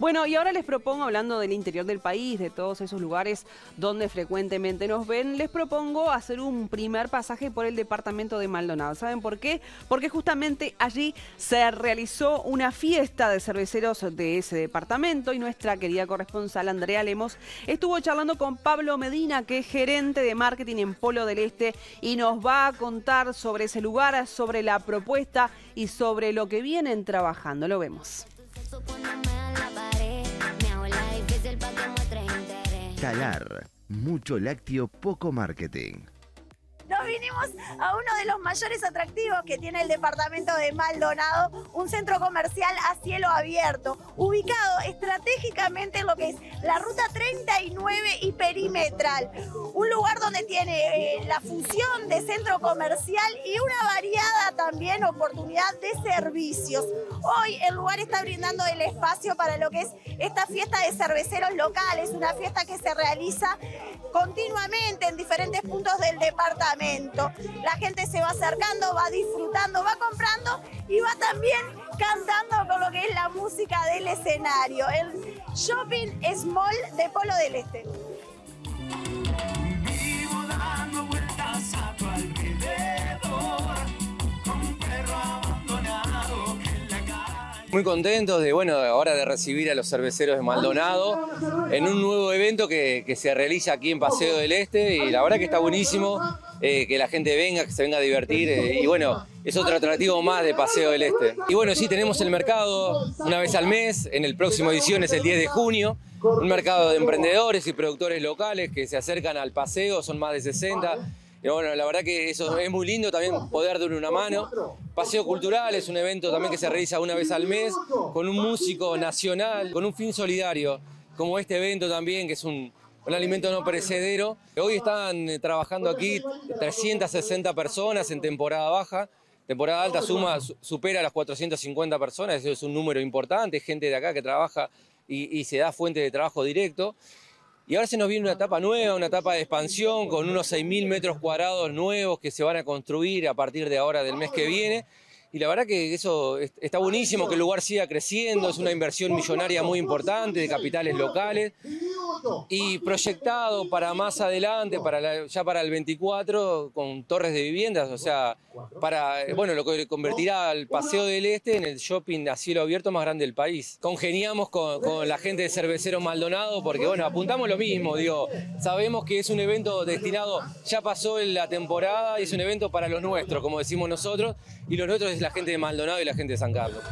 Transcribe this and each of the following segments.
Bueno, y ahora les propongo, hablando del interior del país, de todos esos lugares donde frecuentemente nos ven, les propongo hacer un primer pasaje por el departamento de Maldonado. ¿Saben por qué? Porque justamente allí se realizó una fiesta de cerveceros de ese departamento y nuestra querida corresponsal Andrea Lemos estuvo charlando con Pablo Medina, que es gerente de marketing en Polo del Este, y nos va a contar sobre ese lugar, sobre la propuesta y sobre lo que vienen trabajando. Lo vemos. Talar, mucho lácteo, poco marketing. Nos vinimos a uno de los mayores atractivos que tiene el departamento de Maldonado, un centro comercial a cielo abierto, ubicado estratégicamente en lo que es la ruta 39 y perimetral. Un lugar donde tiene la función de centro comercial y una variada también oportunidad de servicios. Hoy el lugar está brindando el espacio para lo que es esta fiesta de cerveceros locales, una fiesta que se realiza continuamente en diferentes puntos del departamento. La gente se va acercando, va disfrutando, va comprando y va también cantando con lo que es la música del escenario. El Shopping Small de Polo del Este. Vivo dando vueltas a tu alrededor, como un perro abandonado en la calle. Muy contentos de, ahora de recibir a los cerveceros de Maldonado en un nuevo evento que se realiza aquí en Paseo del Este, y la verdad que está buenísimo que la gente venga, que se venga a divertir, y bueno, es otro atractivo más de Paseo del Este. Y bueno, sí, tenemos el mercado una vez al mes, en el próximo edición es el 10 de junio, un mercado de emprendedores y productores locales que se acercan al paseo, son más de 60. Y bueno, la verdad que eso es muy lindo también, poder darle una mano. Paseo Cultural es un evento también que se realiza una vez al mes, con un músico nacional, con un fin solidario, como este evento también, que es un alimento no perecedero. Hoy están trabajando aquí 360 personas en temporada baja. Temporada alta supera las 450 personas, eso es un número importante, gente de acá que trabaja y se da fuente de trabajo directo. Y ahora se nos viene una etapa nueva, una etapa de expansión con unos 6.000 metros cuadrados nuevos que se van a construir a partir de ahora del mes que viene. Y la verdad que eso está buenísimo, que el lugar siga creciendo, es una inversión millonaria muy importante de capitales locales y proyectado para más adelante, ya para el 24, con torres de viviendas, o sea, para lo que convertirá al Paseo del Este en el shopping a cielo abierto más grande del país. Congeniamos con la gente de Cerveceros Maldonado porque, apuntamos lo mismo, sabemos que es un evento destinado, ya pasó en la temporada y es un evento para los nuestros, como decimos nosotros, y los nuestros es la gente de Maldonado y la gente de San Carlos.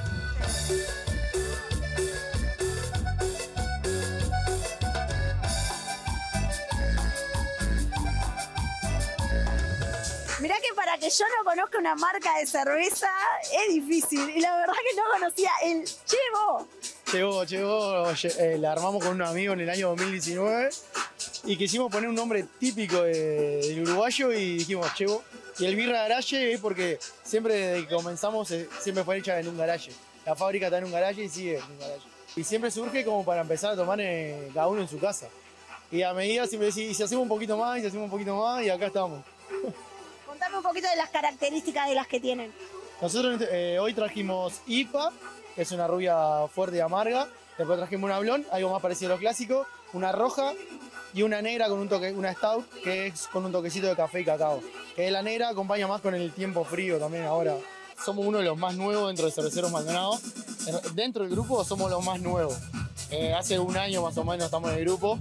Mirá que para que yo no conozca una marca de cerveza es difícil. Y la verdad que no conocía el Chevo, la armamos con un amigo en el año 2019 y quisimos poner un nombre típico del uruguayo y dijimos Chevo. Y el Birra Garage es porque siempre desde que comenzamos siempre fue hecha en un garaje. La fábrica está en un garaje y sigue en un garaje. Y siempre surge como para empezar a tomar cada uno en su casa. Y a medida siempre decís, y si hacemos un poquito más, y si hacemos un poquito más, y acá estamos. Contame un poquito de las características de las que tienen. Nosotros hoy trajimos IPA, que es una rubia fuerte y amarga. Después trajimos una blonde, algo más parecido a lo clásico, una roja y una negra con un toque, una stout, que es con un toquecito de café y cacao. Que la negra acompaña más con el tiempo frío también ahora. Somos uno de los más nuevos dentro de Cerveceros Maldonado. Dentro del grupo somos los más nuevos. Hace un año más o menos estamos en el grupo.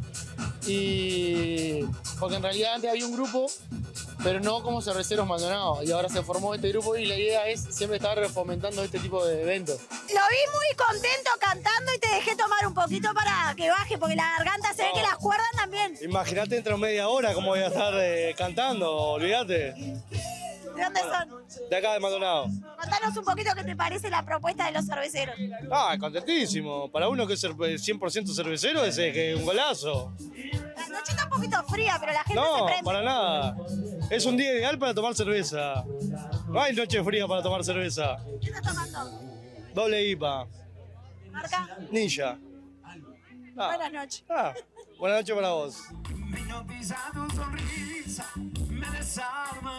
Y porque en realidad antes había un grupo, pero no como Cerveceros Maldonado. Y ahora se formó este grupo y la idea es siempre estar fomentando este tipo de eventos. Lo vi muy contento cantando y te dejé tomar un poquito para que baje, porque la garganta se ve que las cuerdas también. Imagínate dentro de media hora cómo voy a estar cantando, olvídate. ¿De dónde son? De acá de Maldonado. Contanos un poquito qué te parece la propuesta de los cerveceros. Contentísimo. Para uno que es 100% cervecero es un golazo. La noche está un poquito fría, pero la gente se prende. No, para nada. Es un día ideal para tomar cerveza. No hay noche fría para tomar cerveza. ¿Qué estás tomando? Doble IPA. ¿Marca? Ninja. Buenas noches. Buenas noches para vos. Vino pisando sonrisa, me desarma